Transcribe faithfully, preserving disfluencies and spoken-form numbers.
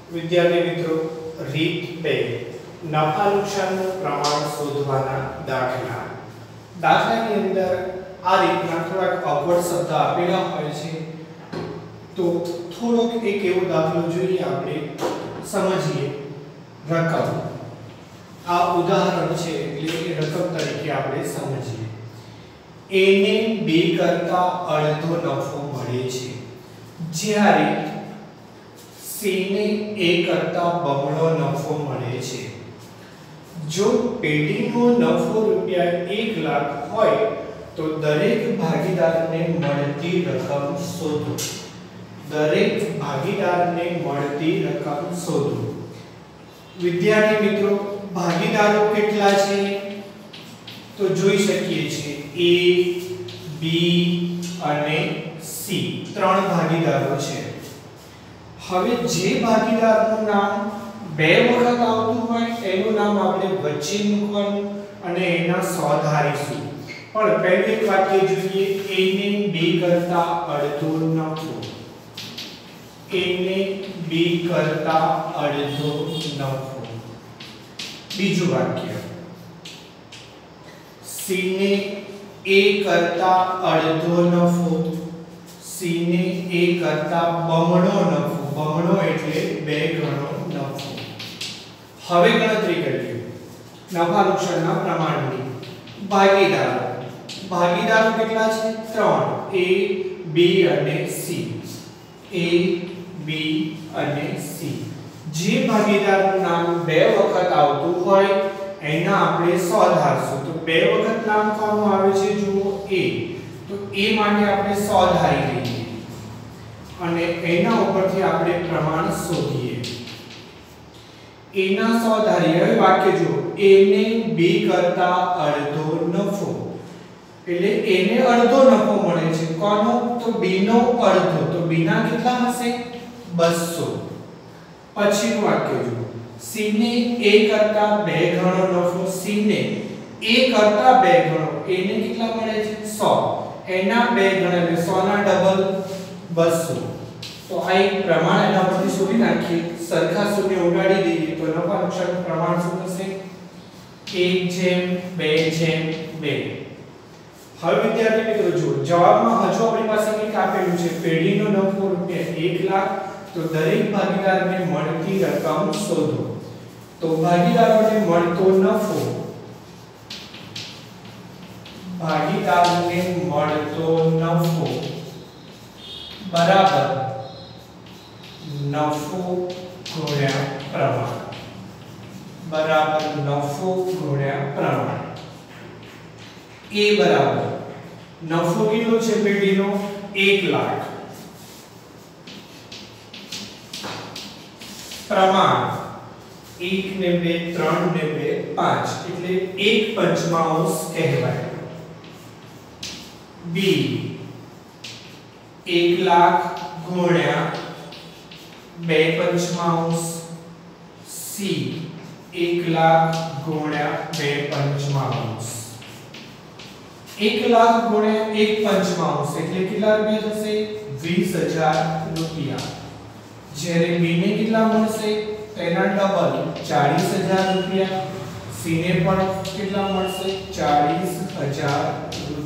વિદ્યાર્થી મિત્રો, રીત બે નફા નુકસાનનું પ્રમાણ શોધવાના દાખલા. દાખલાની અંદર આ રીતના થોડાક અવગડ શબ્દ આપેલા હોય છે, તો થોડોક એક એવો દાખલો જોઈએ, આપણે સમજીએ. રકમ, આ ઉદાહરણ છે એટલે એ રકમ તરીકે આપણે સમજીએ. a ને b કરતા અડધો નફો મળે છે, જ્યારે c ને a કરતા બમણો નફો મળે છે. જો પેઢીનો નફો રૂપિયા એક લાખ હોય તો દરેક ભાગીદારને મળતી રકમ શોધો. દરેક ભાગીદારને મળતી રકમ શોધો. વિદ્યાર્થી મિત્રો, ભાગીદારો કેટલા છે તો જોઈ શકીએ છીએ a, b અને c, ત્રણ ભાગીદારો છે. હવે જે ભાગીદારનું નામ બે વખત આવતું હોય એનું નામ આપણે વચ્ચે મૂકવાનું અને એના સો ધારીશું. પણ પહેલું એક વાક્ય જોઈએ, a ને b કરતા અડધો નફો. a ને b કરતા અડધો નફો. બીજું વાક્ય, c ને a કરતા અડધો નફો. c ને a કરતા બમણો નફો. બમણો એટલે બે ગણો નફો. હવે ગણતરી કરીએ નફા નુકસાનના પ્રમાણની. ભાગીદારો ભાગીદારો કેટલા છે? ત્રણ, a, b અને c. a, b અને c. જે ભાગીદારનું નામ બે વખત આવતું હોય એના આપણે સો ધારશું. તો બે વખત નામ કોનું આવે છે? જુઓ, a. તો a માટે આપણે સો ધારી લઈએ અને એના ઉપરથી આપણે પ્રમાણ શોધીએ. a ના સો ધારીએ. હવે વાક્ય જુઓ, a ને b કરતા અડધો નફો, એટલે a ને અડધો નફો મળે છે. કોનો? તો b નો અડધો. તો b ના કેટલા હશે? બસો. પછીનું વાક્ય જુઓ, c ને a કરતા બે ગણો નફો. c ને a કરતા બે ગણો, a ને કેટલા મળે છે? સો. એના બે ગણા એટલે સો ના ડબલ બસો. તો આ એક પ્રમાણ એના પરથી શોધી નાખીએ. સરખા શૂન્ય ઉડાડી દઈએ તો નફા નુકસાનનું પ્રમાણ શું થશે? એક જેમ બે જેમ બે. હવે વિદ્યાર્થી મિત્રો જુઓ, જવાબમાં હજુ આપણી પાસે કંઈક આપેલું છે, પેઢીનો નફો રૂપિયા એક લાખ, તો દરેક ભાગીદારને મળતી રકમ શોધો. તો ભાગીદારોને મળતો નફો, ભાગીદારને મળતો નફો બરાબર નફો ગુણ્યા પ્રમાણ. બરાબર નફો ગુણ્યા પ્રમાણ. a બરાબર નફો કેટલો છે પેઢીનો? એક લાખ. પ્રમાણ એક ને બે, ત્રણ ને બે, પાંચ, એટલે એક પંચમાંશ કહેવાય. b એક લાખ ગુણ્યા બે પંચમાંશ. c એક લાખ ગુણ્યા બે પંચમાંશ. એક લાખ ગુણ્યા એક પંચમાંશ એટલે કેટલા રૂપિયા થશે? વીસ હજાર રૂપિયા. જ્યારે b ને કેટલા મળશે? તેના ડબલ ચાલીસ હજાર રૂપિયા. c ને પણ કેટલા મળશે? ચાલીસ હજાર